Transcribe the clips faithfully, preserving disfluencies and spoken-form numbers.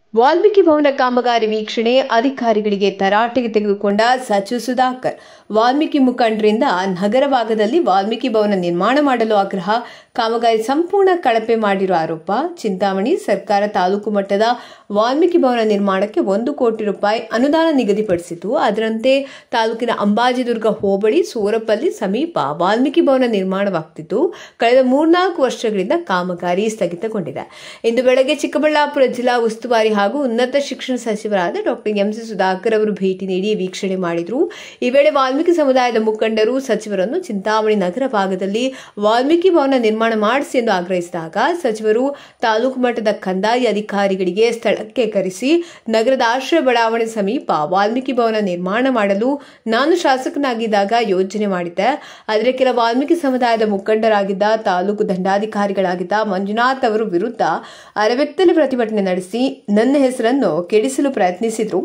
ವಾಲ್ಮೀಕಿ ಭವನ ಕಾಮಗಾರಿ ವೀಕ್ಷಣೆ ಅಧಿಕಾರಿಗಳಿಗೆ ತರಾಟೆಗೆ ತೆಗೆದುಕೊಂಡ ಸಚಿವ ಸುಧಾಕರ್. ವಾಲ್ಮೀಕಿ ಮುಖಂಡರಿಂದ ನಗರ ಭಾಗದಲ್ಲಿ ವಾಲ್ಮೀಕಿ ಭವನ ನಿರ್ಮಾಣ ಮಾಡಲು ಆಗ್ರಹ. ಕಾಮಗಾರಿ ಸಂಪೂರ್ಣ ಕಳಪೆ ಮಾಡಿರುವ ಆರೋಪ. ಚಿಂತಾಮಣಿ ಸರ್ಕಾರ ತಾಲೂಕು ಮಟ್ಟದ ವಾಲ್ಮೀಕಿ ಭವನ ನಿರ್ಮಾಣಕ್ಕೆ ಒಂದು ಕೋಟಿ ರೂಪಾಯಿ ಅನುದಾನ ನಿಗದಿಪಡಿಸಿತು. ಅದರಂತೆ ತಾಲೂಕಿನ ಅಂಬಾಜಿದುರ್ಗ ಹೋಬಳಿ ಸೂರಪಲ್ಲಿ ಸಮೀಪ ವಾಲ್ಮೀಕಿ ಭವನ ನಿರ್ಮಾಣವಾಗುತ್ತಿದ್ದು ಕಳೆದ ಮೂರ್ನಾಲ್ಕು ವರ್ಷಗಳಿಂದ ಕಾಮಗಾರಿ ಸ್ಥಗಿತಗೊಂಡಿದೆ. ಇಂದು ಬೆಳಗ್ಗೆ ಚಿಕ್ಕಬಳ್ಳಾಪುರ ಜಿಲ್ಲಾ ಉಸ್ತುವಾರಿ ಹಾಗೂ ಉನ್ನತ ಶಿಕ್ಷಣ ಸಚಿವರಾದ ಡಾಕ್ಟರ್ ಎಂಸಿ ಸುಧಾಕರ್ ಅವರು ಭೇಟಿ ನೀಡಿ ವೀಕ್ಷಣೆ ಮಾಡಿದರು. ಈ ವೇಳೆ ವಾಲ್ಮೀಕಿ ಸಮುದಾಯದ ಮುಖಂಡರು ಸಚಿವರನ್ನು ಚಿಂತಾಮಣಿ ನಗರ ಭಾಗದಲ್ಲಿ ವಾಲ್ಮೀಕಿ ಭವನ ನಿರ್ಮಾಣ ಮಾಡಿಸಿ ಎಂದು ಆಗ್ರಹಿಸಿದಾಗ ಸಚಿವರು ತಾಲೂಕು ಮಟ್ಟದ ಕಂದಾಯ ಅಧಿಕಾರಿಗಳಿಗೆ ಸ್ಥಳಕ್ಕೆ ಕರೆಸಿ ನಗರದ ಆಶ್ರಯ ಬಡಾವಣೆ ಸಮೀಪ ವಾಲ್ಮೀಕಿ ಭವನ ನಿರ್ಮಾಣ ಮಾಡಲು ನಾನು ಶಾಸಕನಾಗಿದ್ದಾಗ ಯೋಜನೆ ಮಾಡಿದ್ದೆ. ಆದರೆ ಕೆಲ ವಾಲ್ಮೀಕಿ ಸಮುದಾಯದ ಮುಖಂಡರಾಗಿದ್ದ ತಾಲೂಕು ದಂಡಾಧಿಕಾರಿಗಳಾಗಿದ್ದ ಮಂಜುನಾಥ್ ಅವರ ವಿರುದ್ಧ ಅರವೆತ್ತಲೆ ಪ್ರತಿಭಟನೆ ನಡೆಸಿ ನನ್ನ ಹೆಸರನ್ನು ಕೆಡಿಸಲು ಪ್ರಯತ್ನಿಸಿದ್ರು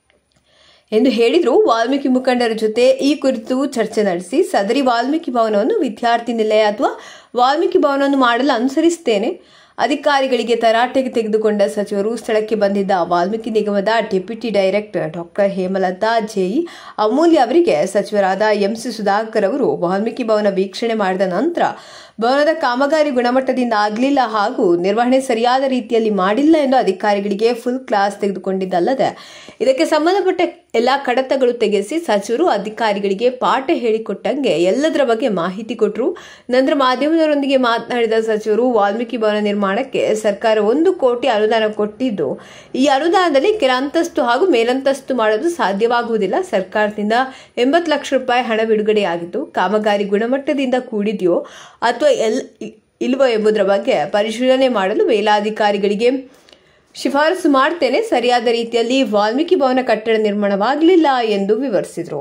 ಎಂದು ಹೇಳಿದ್ರು. ವಾಲ್ಮೀಕಿ ಮುಖಂಡರ ಜೊತೆ ಈ ಕುರಿತು ಚರ್ಚೆ ನಡೆಸಿ ಸದರಿ ವಾಲ್ಮೀಕಿ ಭವನವನ್ನು ವಿದ್ಯಾರ್ಥಿ ನಿಲಯ ಅಥವಾ ವಾಲ್ಮೀಕಿ ಭವನವನ್ನು ಮಾಡಲು ಅನುಸರಿಸುತ್ತೇನೆ. ಅಧಿಕಾರಿಗಳಿಗೆ ತರಾಟೆಗೆ ತೆಗೆದುಕೊಂಡ ಸಚಿವರು ಸ್ಥಳಕ್ಕೆ ಬಂದಿದ್ದ ವಾಲ್ಮೀಕಿ ನಿಗಮದ deputy director doctor Hemalatha JE Amulya ಅವರಿಗೆ ಸಚಿವರಾದ ಎಂಸಿ ಸುಧಾಕರ್ ಅವರು ವಾಲ್ಮೀಕಿ ಭವನ ವೀಕ್ಷಣೆ ಮಾಡಿದ ನಂತರ ಭವನದ ಕಾಮಗಾರಿ ಗುಣಮಟ್ಟದಿಂದ ಆಗಲಿಲ್ಲ ಹಾಗೂ ನಿರ್ವಹಣೆ ಸರಿಯಾದ ರೀತಿಯಲ್ಲಿ ಮಾಡಿಲ್ಲ ಎಂದು ಅಧಿಕಾರಿಗಳಿಗೆ ಫುಲ್ ಕ್ಲಾಸ್ ತೆಗೆದುಕೊಂಡಿದ್ದಲ್ಲದೆ ಇದಕ್ಕೆ ಸಂಬಂಧಪಟ್ಟ ಎಲ್ಲಾ ಕಡತಗಳು ತೆಗೆಸಿ ಸಚಿವರು ಅಧಿಕಾರಿಗಳಿಗೆ ಪಾಠ ಹೇಳಿಕೊಟ್ಟಂಗೆ ಎಲ್ಲದರ ಬಗ್ಗೆ ಮಾಹಿತಿ ಕೊಟ್ಟರು. ನಂತರ ಮಾಧ್ಯಮದವರೊಂದಿಗೆ ಮಾತನಾಡಿದ ಸಚಿವರು ವಾಲ್ಮೀಕಿ ಭವನ ನಿರ್ಮಾಣಕ್ಕೆ ಸರ್ಕಾರ ಒಂದು ಕೋಟಿ ಅನುದಾನ ಕೊಟ್ಟಿದ್ದು ಈ ಅನುದಾನದಲ್ಲಿ ಕೆಲ ಅಂತಸ್ತು ಹಾಗೂ ಮೇಲಂತಸ್ತು ಮಾಡಲು ಸಾಧ್ಯವಾಗುವುದಿಲ್ಲ. ಸರ್ಕಾರದಿಂದ ಎಂಬತ್ತು ಲಕ್ಷ ರೂಪಾಯಿ ಹಣ ಬಿಡುಗಡೆಯಾಗಿದ್ದು ಕಾಮಗಾರಿ ಗುಣಮಟ್ಟದಿಂದ ಕೂಡಿದೆಯೋ ಅಥವಾ ಎಲ್ ಇಲ್ವೋ ಎಂಬುದರ ಬಗ್ಗೆ ಪರಿಶೀಲನೆ ಮಾಡಲು ಮೇಲಾಧಿಕಾರಿಗಳಿಗೆ ಶಿಫಾರಸು ಮಾಡ್ತೇನೆ. ಸರಿಯಾದ ರೀತಿಯಲ್ಲಿ ವಾಲ್ಮೀಕಿ ಭವನ ಕಟ್ಟಡ ನಿರ್ಮಾಣವಾಗಲಿಲ್ಲ ಎಂದು ವಿವರಿಸಿದರು.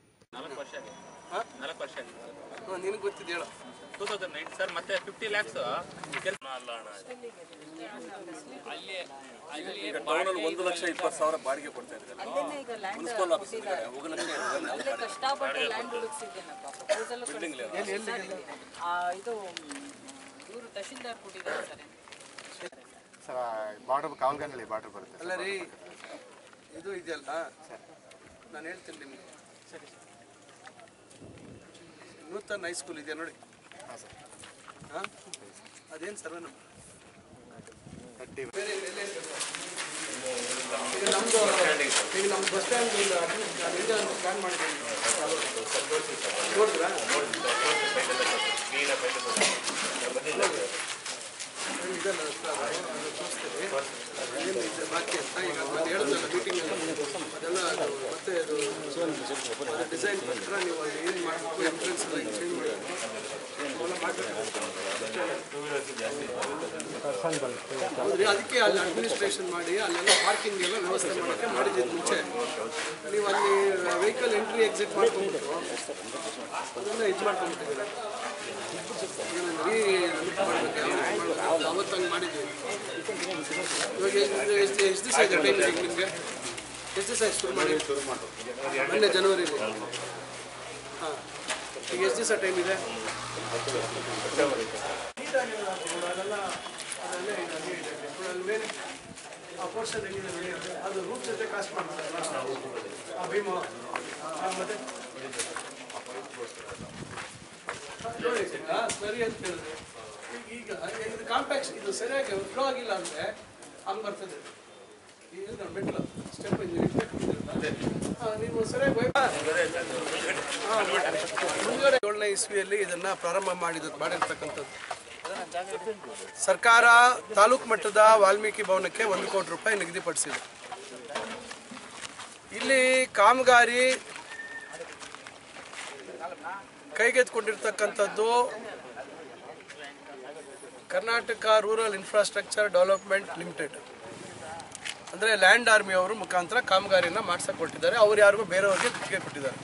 ಒಂದು ಲಕ್ಷ ಇಪ್ಪತ್ತು ಸಾವಿರ ಬಾಡಿಗೆ ಕೊಡ್ತಾ ಇದ್ದಾರೆ. ಮುನ್ಸಿಪಲ್ ಆಫೀಸ್ ಬಾರ್ಡರ್ ಕಾವಲ್ಗಂಗಳಿ ಬಾರ್ಡರ್ ಬರುತ್ತೆ ಅಲ್ಲ ರೀ. ಇದು ಇದೆಯಲ್ಲ ನಾನು ಹೇಳ್ತೀನಿ ನಿಮ್ಗೆ. ನೂತನ ಹೈಸ್ಕೂಲ್ ಇದೆಯಾ ನೋಡಿ. ಹಾಂ ಸರ್. ಹಾಂ ಅದೇನು ಸರ್ ನಮ್ಮ ಬೇರೆ ಈಗ ನಮ್ಮದು ಈಗ ನಮ್ಮ ಬಸ್ ಸ್ಟ್ಯಾಂಡ್ ಪ್ಲಾನ್ ಮಾಡಿದ್ದೀವಿ ನೋಡಿದ್ರಾ? ಇದೆಲ್ಲ ತೋರಿಸ್ತೇವೆ ಏನು ಇದೆ ಬಾಕಿ ಅಂತ. ಈಗ ಅದು ಹೇಳಿದ್ರಲ್ಲ ಮೀಟಿಂಗಲ್ಲಿ ಅದೆಲ್ಲ ಮತ್ತೆ ಅದು ಡಿಸೈನ್ ಪ್ರಕಾರ ನೀವು ಅಲ್ಲಿ ಏನು ಮಾಡಬೇಕು ಎಂಟ್ರೆನ್ಸ್ ಎಲ್ಲ ಚೇಂಜ್ ಮಾಡಬೇಕು ಅವೆಲ್ಲ ಮಾಡಬೇಕು. ಹೌದ್ರಿ, ಅದಕ್ಕೆ ಅಲ್ಲಿ ಅಡ್ಮಿನಿಸ್ಟ್ರೇಷನ್ ಮಾಡಿ ಅಲ್ಲೆಲ್ಲ ಪಾರ್ಕಿಂಗ್ ಎಲ್ಲ ವ್ಯವಸ್ಥೆ ಮಾಡೋಕ್ಕೆ ಮಾಡಿದ್ದು ಮುಂಚೆ. ನೀವು ಅಲ್ಲಿ ವೆಹಿಕಲ್ ಎಂಟ್ರಿ ಎಕ್ಸಿಟ್ ಮಾಡ್ಕೊಂಡ್ಬಿಟ್ಟು ಅದನ್ನು ಇದು ಮಾಡ್ಕೊಂಡ್ಬಿಟ್ಟಿದ್ದೀರ. ಅವತ್ತು ಹಂಗೆ ಮಾಡಿದ್ವಿ. ಇವಾಗ ಎಷ್ಟು ಎಷ್ಟು ದಿವಸ ಇದೆ ಟೈಮ್ ಈಗ ನಿಮಗೆ? ಎಷ್ಟು ದಿವಸ ಶುರು ಮಾಡಿ ಶುರು ಮಾಡಿ ಮೊನ್ನೆ ಜನವರಿಲಿ. ಹಾಂ, ಈಗ ಎಷ್ಟು ದಿವಸ ಟೈಮ್ ಇದೆ? ಅದೆಲ್ಲ ಅದಲ್ಲೇ ಇದೆ ಅಲ್ಲಿ ಮೇಲೆ ಆ ಪೋರ್ಷನ್ ಏನಿದೆ ನೋಡಿ, ಅದು ರೂಟ್ ಜೊತೆ ಕಾಸ್ಟ್ ಮಾಡ್ತಾರೆ ಆ ಭೀಮ. ಮತ್ತೆ ನೋಡಿ ಸರಿ ಅಂತ ಹೇಳಿದ್ರೆ ಈಗ ಇದು ಕಾಂಪ್ಯಾಕ್ಸ್ ಇದು ಸರಿಯಾಗಿ ಫ್ಲೋ ಆಗಿಲ್ಲ ಅಂದರೆ ಹಂಗೆ ಬರ್ತದೆ. ಈಗ ಮೆಟ್ಲು ಸ್ಟೆಪ್ ನೀವು ಸರಿಯಾಗಿ ಮುಂದುಗಡೆ ಏಳನೇ ಇಸ್ವಿಯಲ್ಲಿ ಇದನ್ನು ಪ್ರಾರಂಭ ಮಾಡಿದ ಮಾಡಿರ್ತಕ್ಕಂಥದ್ದು. ಸರ್ಕಾರ ತಾಲೂಕು ಮಟ್ಟದ ವಾಲ್ಮೀಕಿ ಭವನಕ್ಕೆ ಒಂದು ಕೋಟಿ ರೂಪಾಯಿ ನಿಗದಿಪಡಿಸಿದೆ. ಇಲ್ಲಿ ಕಾಮಗಾರಿ ಕೈಗೆತ್ತಿಕೊಂಡಿರ್ತಕ್ಕಂಥದ್ದು Karnataka rural infrastructure development limited, ಅಂದರೆ ಲ್ಯಾಂಡ್ ಆರ್ಮಿ ಅವರು ಮುಖಾಂತರ ಕಾಮಗಾರಿಯನ್ನು ಮಾಡ್ಸಕ್ಕೆ ಕೊಟ್ಟಿದ್ದಾರೆ. ಅವ್ರು ಯಾರಿಗೂ ಬೇರೆಯವ್ರಿಗೆ ಗುತ್ತಿಗೆ ಕೊಟ್ಟಿದ್ದಾರೆ.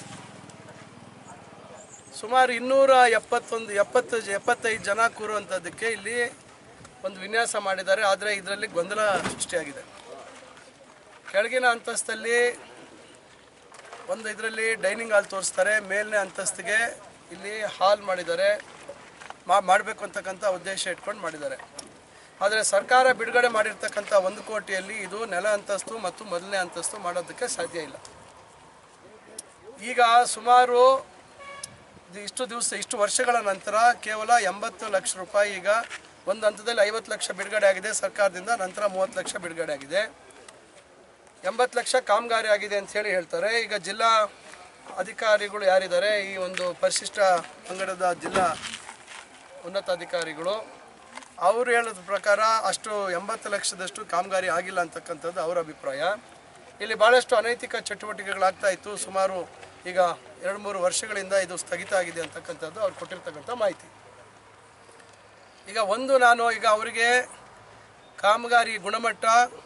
ಸುಮಾರು ಇನ್ನೂರ ಎಪ್ಪತ್ತೊಂದು ಎಪ್ಪತ್ತು ಎಪ್ಪತ್ತೈದು ಜನ ಕೂರುವಂಥದ್ದಕ್ಕೆ ಇಲ್ಲಿ ಒಂದು ವಿನ್ಯಾಸ ಮಾಡಿದ್ದಾರೆ. ಆದರೆ ಇದರಲ್ಲಿ ಗೊಂದಲ ಸೃಷ್ಟಿಯಾಗಿದೆ. ಕೆಳಗಿನ ಅಂತಸ್ತಲ್ಲಿ ಒಂದು ಇದರಲ್ಲಿ ಡೈನಿಂಗ್ ಹಾಲ್ ತೋರಿಸ್ತಾರೆ, ಮೇಲಿನ ಅಂತಸ್ತಿಗೆ ಇಲ್ಲಿ ಹಾಲ್ ಮಾಡಿದ್ದಾರೆ. ಮಾ ಮಾಡಬೇಕು ಅಂತಕ್ಕಂಥ ಉದ್ದೇಶ ಇಟ್ಕೊಂಡು ಮಾಡಿದ್ದಾರೆ. ಆದರೆ ಸರ್ಕಾರ ಬಿಡುಗಡೆ ಮಾಡಿರ್ತಕ್ಕಂಥ ಒಂದು ಕೋಟಿಯಲ್ಲಿ ಇದು ನೆಲ ಅಂತಸ್ತು ಮತ್ತು ಮೊದಲನೇ ಅಂತಸ್ತು ಮಾಡೋದಕ್ಕೆ ಸಾಧ್ಯ ಇಲ್ಲ. ಈಗ ಸುಮಾರು ಇಷ್ಟು ದಿವಸ ಇಷ್ಟು ವರ್ಷಗಳ ನಂತರ ಕೇವಲ ಎಂಬತ್ತು ಲಕ್ಷ ರೂಪಾಯಿ ಈಗ ಒಂದು ಹಂತದಲ್ಲಿ ಐವತ್ತು ಲಕ್ಷ ಬಿಡುಗಡೆ ಆಗಿದೆ ಸರ್ಕಾರದಿಂದ, ನಂತರ ಮೂವತ್ತು ಲಕ್ಷ ಬಿಡುಗಡೆ ಆಗಿದೆ. ಎಂಬತ್ತು ಲಕ್ಷ ಕಾಮಗಾರಿ ಆಗಿದೆ ಅಂತ ಹೇಳಿ ಹೇಳ್ತಾರೆ. ಈಗ ಜಿಲ್ಲಾ ಅಧಿಕಾರಿಗಳು ಯಾರಿದ್ದಾರೆ, ಈ ಒಂದು ಪರಿಶಿಷ್ಟ ಪಂಗಡದ ಜಿಲ್ಲಾ ಉನ್ನತ ಅಧಿಕಾರಿಗಳು, ಅವರು ಹೇಳೋದ ಪ್ರಕಾರ ಅಷ್ಟು ಎಂಬತ್ತು ಲಕ್ಷದಷ್ಟು ಕಾಮಗಾರಿ ಆಗಿಲ್ಲ ಅಂತಕ್ಕಂಥದ್ದು ಅವರ ಅಭಿಪ್ರಾಯ. ಇಲ್ಲಿ ಭಾಳಷ್ಟು ಅನೈತಿಕ ಚಟುವಟಿಕೆಗಳಾಗ್ತಾ ಇತ್ತು. ಸುಮಾರು ಈಗ ಎರಡು ಮೂರು ವರ್ಷಗಳಿಂದ ಇದು ಸ್ಥಗಿತ ಆಗಿದೆ ಅಂತಕ್ಕಂಥದ್ದು ಅವ್ರು ಕೊಟ್ಟಿರ್ತಕ್ಕಂಥ ಮಾಹಿತಿ. ಈಗ ಒಂದು ನಾನು ಈಗ ಅವರಿಗೆ ಕಾಮಗಾರಿ ಗುಣಮಟ್ಟ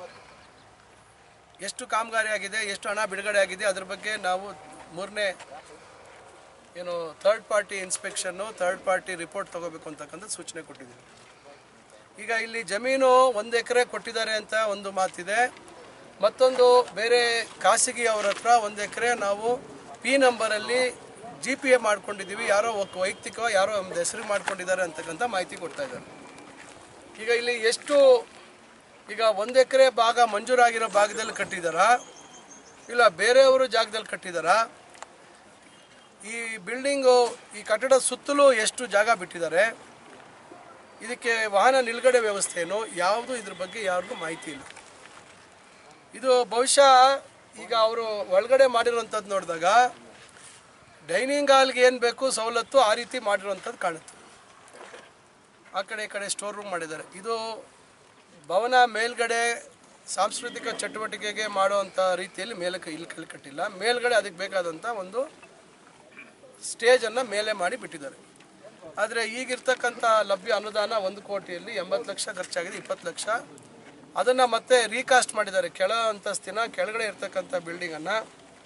ಎಷ್ಟು ಕಾಮಗಾರಿ ಆಗಿದೆ, ಎಷ್ಟು ಹಣ ಬಿಡುಗಡೆ ಆಗಿದೆ, ಅದ್ರ ಬಗ್ಗೆ ನಾವು ಮೂರನೇ ಏನು ಥರ್ಡ್ ಪಾರ್ಟಿ ಇನ್ಸ್ಪೆಕ್ಷನ್ನು ಥರ್ಡ್ ಪಾರ್ಟಿ ರಿಪೋರ್ಟ್ ತೊಗೋಬೇಕು ಅಂತಕ್ಕಂಥ ಸೂಚನೆ ಕೊಟ್ಟಿದ್ದೀವಿ. ಈಗ ಇಲ್ಲಿ ಜಮೀನು ಒಂದು ಎಕರೆ ಕೊಟ್ಟಿದ್ದಾರೆ ಅಂತ ಒಂದು ಮಾತಿದೆ, ಮತ್ತೊಂದು ಬೇರೆ ಖಾಸಗಿ ಅವ್ರ ಹತ್ರ ಒಂದು ಎಕರೆ ನಾವು ಪಿ ನಂಬರಲ್ಲಿ ಜಿ ಪಿ ಎ ಮಾಡ್ಕೊಂಡಿದ್ದೀವಿ, ಯಾರೋ ವೈಯಕ್ತಿಕ ಯಾರೋ ಒಂದು ಹೆಸರು ಮಾಡ್ಕೊಂಡಿದ್ದಾರೆ ಅಂತಕ್ಕಂಥ ಮಾಹಿತಿ ಕೊಡ್ತಾ ಇದ್ದಾರೆ. ಈಗ ಇಲ್ಲಿ ಎಷ್ಟು ಈಗ ಒಂದು ಎಕರೆ ಭಾಗ ಮಂಜೂರಾಗಿರೋ ಭಾಗದಲ್ಲಿ ಕಟ್ಟಿದಾರಾ ಇಲ್ಲ ಬೇರೆಯವರು ಜಾಗದಲ್ಲಿ ಕಟ್ಟಿದಾರಾ, ಈ ಬಿಲ್ಡಿಂಗು ಈ ಕಟ್ಟಡದ ಸುತ್ತಲೂ ಎಷ್ಟು ಜಾಗ ಬಿಟ್ಟಿದ್ದಾರೆ, ಇದಕ್ಕೆ ವಾಹನ ನಿಲುಗಡೆ ವ್ಯವಸ್ಥೆ ಏನು, ಯಾವುದು ಇದ್ರ ಬಗ್ಗೆ ಯಾರಿಗೂ ಮಾಹಿತಿ ಇಲ್ಲ. ಇದು ಬಹುಶಃ ಈಗ ಅವರು ಒಳಗಡೆ ಮಾಡಿರುವಂಥದ್ದು ನೋಡಿದಾಗ ಡೈನಿಂಗ್ ಹಾಲ್ಗೆ ಏನು ಬೇಕು ಸವಲತ್ತು ಆ ರೀತಿ ಮಾಡಿರುವಂಥದ್ದು ಕಾಣುತ್ತೆ. ಆ ಕಡೆ ಈ ಕಡೆ ಸ್ಟೋರ್ ರೂಮ್ ಮಾಡಿದ್ದಾರೆ. ಇದು ಭವನ ಮೇಲ್ಗಡೆ ಸಾಂಸ್ಕೃತಿಕ ಚಟುವಟಿಕೆಗೆ ಮಾಡುವಂಥ ರೀತಿಯಲ್ಲಿ ಮೇಲಕ್ಕೆ ಇಲ್ಲಿ ಕಲ್ಲಿ ಕಟ್ಟಿಲ್ಲ, ಮೇಲ್ಗಡೆ ಅದಕ್ಕೆ ಬೇಕಾದಂಥ ಒಂದು ಸ್ಟೇಜನ್ನು ಮೇಲೆ ಮಾಡಿ ಬಿಟ್ಟಿದ್ದಾರೆ. ಆದರೆ ಈಗಿರ್ತಕ್ಕಂಥ ಲಭ್ಯ ಅನುದಾನ ಒಂದು ಕೋಟಿಯಲ್ಲಿ ಎಂಬತ್ತು ಲಕ್ಷ ಖರ್ಚಾಗಿದೆ, ಇಪ್ಪತ್ತು ಲಕ್ಷ ಅದನ್ನು ಮತ್ತೆ ರೀಕಾಸ್ಟ್ ಮಾಡಿದ್ದಾರೆ. ಕೆಳ ಅಂತಸ್ತಿನ ಕೆಳಗಡೆ ಇರ್ತಕ್ಕಂಥ ಬಿಲ್ಡಿಂಗನ್ನು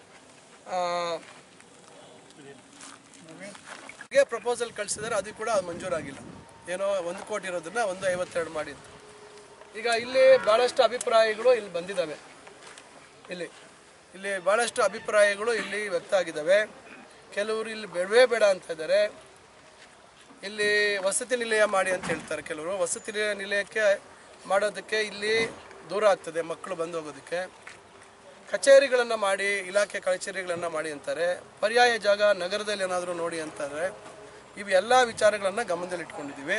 ಪ್ರಪೋಸಲ್ ಕಳಿಸಿದ್ದಾರೆ, ಅದು ಕೂಡ ಮಂಜೂರಾಗಿಲ್ಲ. ಏನೋ ಒಂದು ಕೋಟಿ ಇರೋದನ್ನ ಒಂದು ಐವತ್ತೆರಡು ಮಾಡಿದ್ದು. ಈಗ ಇಲ್ಲಿ ಭಾಳಷ್ಟು ಅಭಿಪ್ರಾಯಗಳು ಇಲ್ಲಿ ಬಂದಿದ್ದಾವೆ. ಇಲ್ಲಿ ಇಲ್ಲಿ ಭಾಳಷ್ಟು ಅಭಿಪ್ರಾಯಗಳು ಇಲ್ಲಿ ವ್ಯಕ್ತ ಆಗಿದ್ದಾವೆ. ಕೆಲವರು ಇಲ್ಲಿ ಬೇಡವೇ ಬೇಡ ಅಂತ ಇದ್ದಾರೆ. ಇಲ್ಲಿ ವಸತಿ ನಿಲಯ ಮಾಡಿ ಅಂತ ಹೇಳ್ತಾರೆ ಕೆಲವರು. ವಸತಿ ನಿಲಯಕ್ಕೆ ಮಾಡೋದಕ್ಕೆ ಇಲ್ಲಿ ದೂರ ಆಗ್ತದೆ, ಮಕ್ಕಳು ಬಂದು ಹೋಗೋದಕ್ಕೆ. ಕಚೇರಿಗಳನ್ನು ಮಾಡಿ, ಇಲಾಖೆ ಕಚೇರಿಗಳನ್ನು ಮಾಡಿ ಅಂತಾರೆ. ಪರ್ಯಾಯ ಜಾಗ ನಗರದಲ್ಲಿ ಏನಾದರೂ ನೋಡಿ ಅಂತಾರೆ. ಇವೆಲ್ಲ ವಿಚಾರಗಳನ್ನು ಗಮನದಲ್ಲಿ ಇಟ್ಕೊಂಡಿದ್ದೀವಿ.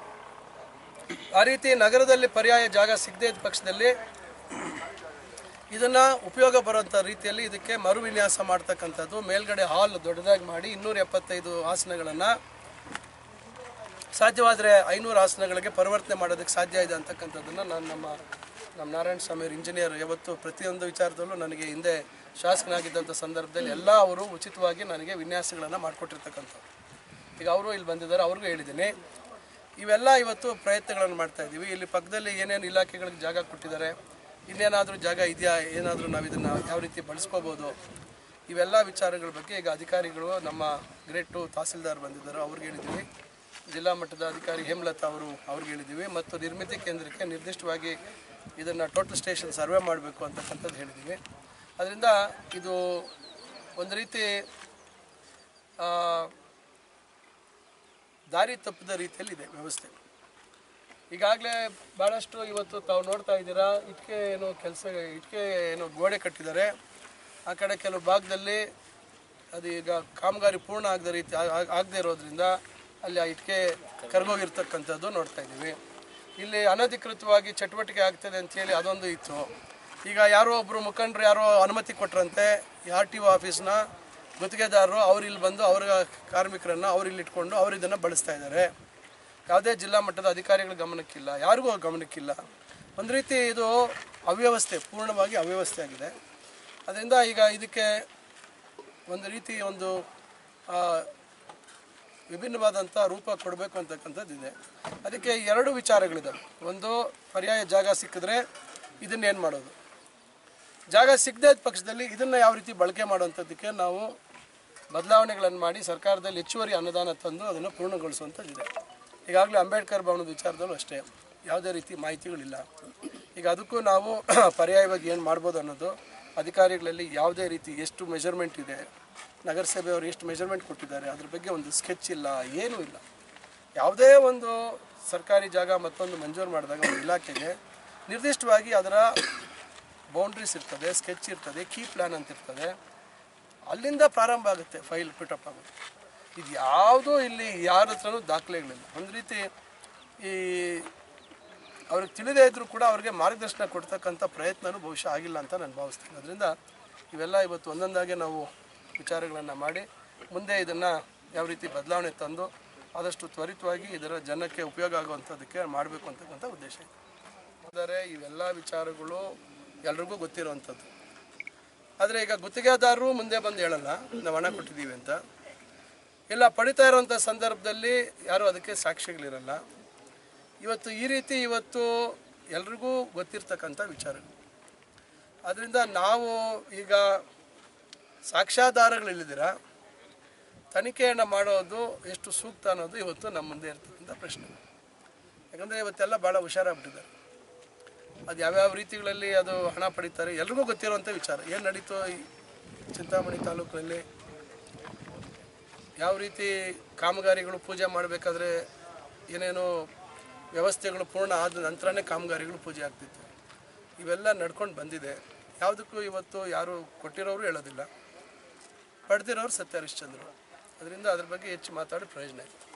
ಆ ರೀತಿ ನಗರದಲ್ಲಿ ಪರ್ಯಾಯ ಜಾಗ ಸಿಗದೇ ಇದ್ದ ಪಕ್ಷದಲ್ಲಿ ಇದನ್ನು ಉಪಯೋಗ ಬರೋಂಥ ರೀತಿಯಲ್ಲಿ ಇದಕ್ಕೆ ಮರು ವಿನ್ಯಾಸ ಮಾಡ್ತಕ್ಕಂಥದ್ದು, ಮೇಲ್ಗಡೆ ಹಾಲ್ ದೊಡ್ಡದಾಗಿ ಮಾಡಿ ಇನ್ನೂರ ಎಪ್ಪತ್ತೈದು ಆಸನಗಳನ್ನು ಸಾಧ್ಯವಾದರೆ ಐನೂರು ಆಸನಗಳಿಗೆ ಪರಿವರ್ತನೆ ಮಾಡೋದಕ್ಕೆ ಸಾಧ್ಯ ಇದೆ ಅಂತಕ್ಕಂಥದ್ದನ್ನು ನಾನು ನಮ್ಮ ನಮ್ಮ ನಾರಾಯಣ ಸ್ವಾಮಿ ಇಂಜಿನಿಯರ್ ಯಾವತ್ತು ಪ್ರತಿಯೊಂದು ವಿಚಾರದಲ್ಲೂ ನನಗೆ ಹಿಂದೆ ಶಾಸಕನಾಗಿದ್ದಂಥ ಸಂದರ್ಭದಲ್ಲಿ ಎಲ್ಲ ಅವರು ಉಚಿತವಾಗಿ ನನಗೆ ವಿನ್ಯಾಸಗಳನ್ನು ಮಾಡಿಕೊಟ್ಟಿರ್ತಕ್ಕಂಥದ್ದು. ಈಗ ಅವರು ಇಲ್ಲಿ ಬಂದಿದ್ದಾರೆ, ಅವ್ರಿಗೂ ಹೇಳಿದ್ದೀನಿ. ಇವೆಲ್ಲ ಇವತ್ತು ಪ್ರಯತ್ನಗಳನ್ನು ಮಾಡ್ತಾ ಇದ್ದೀವಿ. ಇಲ್ಲಿ ಪಕ್ಕದಲ್ಲಿ ಏನೇನು ಇಲಾಖೆಗಳಿಗೆ ಜಾಗ ಕೊಟ್ಟಿದ್ದಾರೆ, ಇನ್ನೇನಾದರೂ ಜಾಗ ಇದೆಯಾ, ಏನಾದರೂ ನಾವು ಇದನ್ನು ಯಾವ ರೀತಿ ಬಳಸ್ಕೋಬೋದು, ಇವೆಲ್ಲ ವಿಚಾರಗಳ ಬಗ್ಗೆ ಈಗ ಅಧಿಕಾರಿಗಳು ನಮ್ಮ ಗ್ರೇಡ್ ಟು ತಹಸೀಲ್ದಾರ್ ಬಂದಿದ್ದಾರೆ, ಅವ್ರಿಗೆ ಹೇಳಿದ್ದೀವಿ. ಜಿಲ್ಲಾ ಮಟ್ಟದ ಅಧಿಕಾರಿ ಹೇಮಲತಾ ಅವರು ಅವ್ರಿಗೆ ಹೇಳಿದ್ದೀವಿ. ಮತ್ತು ನಿರ್ಮಿತಿ ಕೇಂದ್ರಕ್ಕೆ ನಿರ್ದಿಷ್ಟವಾಗಿ ಇದನ್ನು ಟೋಟಲ್ ಸ್ಟೇಷನ್ ಸರ್ವೆ ಮಾಡಬೇಕು ಅಂತಕ್ಕಂಥದ್ದು ಹೇಳಿದ್ದೀವಿ. ಅದರಿಂದ ಇದು ಒಂದು ರೀತಿ ದಾರಿ ತಪ್ಪಿದ ರೀತಿಯಲ್ಲಿ ಇದೆ ವ್ಯವಸ್ಥೆ. ಈಗಾಗಲೇ ಭಾಳಷ್ಟು ಇವತ್ತು ತಾವು ನೋಡ್ತಾ ಇದ್ದೀರಾ, ಇಟ್ಕೆ ಏನೋ ಕೆಲಸ ಇಟ್ಕೆ ಏನೋ ಗೋಡೆ ಕಟ್ಟಿದ್ದಾರೆ. ಆ ಕಡೆ ಕೆಲವು ಭಾಗದಲ್ಲಿ ಅದು ಈಗ ಕಾಮಗಾರಿ ಪೂರ್ಣ ಆಗದ ರೀತಿ ಆಗದೆ ಇರೋದ್ರಿಂದ ಅಲ್ಲಿ ಆ ಇಟ್ಕೆ ಕರಗೋಗಿರ್ತಕ್ಕಂಥದ್ದು ನೋಡ್ತಾ ಇದ್ದೀವಿ. ಇಲ್ಲಿ ಅನಧಿಕೃತವಾಗಿ ಚಟುವಟಿಕೆ ಆಗ್ತದೆ ಅಂಥೇಳಿ ಅದೊಂದು ಇತ್ತು. ಈಗ ಯಾರೋ ಒಬ್ಬರು ಮುಖಂಡರು ಯಾರೋ ಅನುಮತಿ ಕೊಟ್ಟರಂತೆ, ಆರ್ ಟಿ ಒ ಆಫೀಸ್ನ ಗುತ್ತಿಗೆದಾರರು ಅವ್ರು ಇಲ್ಲಿ ಬಂದು ಅವರ ಕಾರ್ಮಿಕರನ್ನು ಅವ್ರು ಇಲ್ಲಿ ಇಟ್ಕೊಂಡು ಅವ್ರು ಇದನ್ನು ಬಳಸ್ತಾ ಇದ್ದಾರೆ. ಯಾವುದೇ ಜಿಲ್ಲಾ ಮಟ್ಟದ ಅಧಿಕಾರಿಗಳ ಗಮನಕ್ಕಿಲ್ಲ, ಯಾರಿಗೂ ಗಮನಕ್ಕಿಲ್ಲ. ಒಂದು ರೀತಿ ಇದು ಅವ್ಯವಸ್ಥೆ, ಪೂರ್ಣವಾಗಿ ಅವ್ಯವಸ್ಥೆ ಆಗಿದೆ. ಅದರಿಂದ ಈಗ ಇದಕ್ಕೆ ಒಂದು ರೀತಿ ಒಂದು ವಿಭಿನ್ನವಾದಂಥ ರೂಪ ಕೊಡಬೇಕು ಅಂತಕ್ಕಂಥದ್ದಿದೆ. ಅದಕ್ಕೆ ಎರಡು ವಿಚಾರಗಳಿದ್ದಾವೆ. ಒಂದು, ಪರ್ಯಾಯ ಜಾಗ ಸಿಕ್ಕಿದ್ರೆ ಇದನ್ನೇನು ಮಾಡೋದು, ಜಾಗ ಸಿಗದೇ ಇದ್ದ ಪಕ್ಷದಲ್ಲಿ ಇದನ್ನು ಯಾವ ರೀತಿ ಬಳಕೆ ಮಾಡುವಂಥದ್ದಕ್ಕೆ ನಾವು ಬದಲಾವಣೆಗಳನ್ನು ಮಾಡಿ ಸರ್ಕಾರದಲ್ಲಿ ಹೆಚ್ಚುವರಿ ಅನುದಾನ ತಂದು ಅದನ್ನು ಪೂರ್ಣಗೊಳಿಸುವಂಥದ್ದಿದೆ. ಈಗಾಗಲೇ ಅಂಬೇಡ್ಕರ್ ಭವನದ ವಿಚಾರದಲ್ಲೂ ಅಷ್ಟೇ ಯಾವುದೇ ರೀತಿ ಮಾಹಿತಿಗಳಿಲ್ಲ. ಈಗ ಅದಕ್ಕೂ ನಾವು ಪರ್ಯಾಯವಾಗಿ ಏನು ಮಾಡ್ಬೋದು ಅನ್ನೋದು ಅಧಿಕಾರಿಗಳಲ್ಲಿ ಯಾವುದೇ ರೀತಿ ಎಷ್ಟು ಮೆಜರ್ಮೆಂಟ್ ಇದೆ, ನಗರಸಭೆಯವರು ಎಷ್ಟು ಮೆಜರ್ಮೆಂಟ್ ಕೊಟ್ಟಿದ್ದಾರೆ, ಅದ್ರ ಬಗ್ಗೆ ಒಂದು ಸ್ಕೆಚ್ ಇಲ್ಲ, ಏನೂ ಇಲ್ಲ. ಯಾವುದೇ ಒಂದು ಸರ್ಕಾರಿ ಜಾಗ ಮತ್ತೊಂದು ಮಂಜೂರು ಮಾಡಿದಾಗ ಒಂದು ಇಲಾಖೆಗೆ ನಿರ್ದಿಷ್ಟವಾಗಿ ಅದರ ಬೌಂಡ್ರೀಸ್ ಇರ್ತದೆ, ಸ್ಕೆಚ್ ಇರ್ತದೆ, ಕೀ ಪ್ಲ್ಯಾನ್ ಅಂತ ಇರ್ತದೆ. ಅಲ್ಲಿಂದ ಪ್ರಾರಂಭ ಆಗುತ್ತೆ ಫೈಲ್ ಪಿಟಪ್ ಆಗುತ್ತೆ. ಇದು ಯಾವುದೂ ಇಲ್ಲಿ ಯಾರ ಹತ್ರನೂ ದಾಖಲೆಗಳಿಲ್ಲ. ಒಂದು ರೀತಿ ಈ ಅವ್ರಿಗೆ ತಿಳಿದೇ ಇದ್ದರೂ ಕೂಡ ಅವ್ರಿಗೆ ಮಾರ್ಗದರ್ಶನ ಕೊಡ್ತಕ್ಕಂಥ ಪ್ರಯತ್ನವೂ ಬಹುಶಃ ಆಗಿಲ್ಲ ಅಂತ ನಾನು ಭಾವಿಸ್ತೀನಿ. ಅದರಿಂದ ಇವೆಲ್ಲ ಇವತ್ತು ಒಂದೊಂದಾಗೆ ನಾವು ವಿಚಾರಗಳನ್ನು ಮಾಡಿ ಮುಂದೆ ಇದನ್ನು ಯಾವ ರೀತಿ ಬದಲಾವಣೆ ತಂದು ಆದಷ್ಟು ತ್ವರಿತವಾಗಿ ಇದರ ಜನಕ್ಕೆ ಉಪಯೋಗ ಆಗುವಂಥದ್ದಕ್ಕೆ ಮಾಡಬೇಕು ಅಂತಕ್ಕಂಥ ಉದ್ದೇಶ ಇದೆ. ಆದರೆ ಇವೆಲ್ಲ ವಿಚಾರಗಳು ಎಲ್ರಿಗೂ ಗೊತ್ತಿರೋವಂಥದ್ದು. ಆದರೆ ಈಗ ಗುತ್ತಿಗೆದಾರರು ಮುಂದೆ ಬಂದು ಹೇಳಲ್ಲ ನಾವು ಹಣ ಕೊಟ್ಟಿದ್ದೀವಿ ಅಂತ. ಇಲ್ಲ ಪಡಿತಾ ಇರೋವಂಥ ಸಂದರ್ಭದಲ್ಲಿ ಯಾರೂ ಅದಕ್ಕೆ ಸಾಕ್ಷಿಗಳಿರಲ್ಲ. ಇವತ್ತು ಈ ರೀತಿ ಇವತ್ತು ಎಲ್ರಿಗೂ ಗೊತ್ತಿರ್ತಕ್ಕಂಥ ವಿಚಾರಗಳು. ಆದ್ದರಿಂದ ನಾವು ಈಗ ಸಾಕ್ಷ್ಯಾಧಾರಗಳಿಲ್ಲದಿರ ತನಿಖೆಯನ್ನು ಮಾಡೋದು ಎಷ್ಟು ಸೂಕ್ತ ಅನ್ನೋದು ಇವತ್ತು ನಮ್ಮ ಮುಂದೆ ಇರ್ತಕ್ಕಂಥ ಪ್ರಶ್ನೆ. ಯಾಕಂದರೆ ಇವತ್ತೆಲ್ಲ ಭಾಳ ಹುಷಾರಾಗ್ಬಿಟ್ಟಿದ್ದಾರೆ. ಅದು ಯಾವ್ಯಾವ ರೀತಿಗಳಲ್ಲಿ ಅದು ಹಣ ಪಡೀತಾರೆ ಎಲ್ರಿಗೂ ಗೊತ್ತಿರೋವಂಥ ವಿಚಾರ. ಏನು ನಡೀತೋ ಈ ಚಿಂತಾಮಣಿ ತಾಲೂಕಿನಲ್ಲಿ, ಯಾವ ರೀತಿ ಕಾಮಗಾರಿಗಳು ಪೂಜೆ ಮಾಡಬೇಕಾದ್ರೆ ಏನೇನೋ ವ್ಯವಸ್ಥೆಗಳು ಪೂರ್ಣ ಆದ ನಂತರನೇ ಕಾಮಗಾರಿಗಳು ಪೂಜೆ ಆಗ್ತಿತ್ತು. ಇವೆಲ್ಲ ನಡ್ಕೊಂಡು ಬಂದಿದೆ. ಯಾವುದಕ್ಕೂ ಇವತ್ತು ಯಾರು ಕೊಟ್ಟಿರೋರು ಹೇಳೋದಿಲ್ಲ, ಪಡೆದಿರೋರು ಸತ್ಯ ಹರಿಶ್ಚಂದ್ರ. ಅದರಿಂದ ಅದ್ರ ಬಗ್ಗೆ ಹೆಚ್ಚು ಮಾತಾಡೋ ಪ್ರಯೋಜನ ಇದೆ.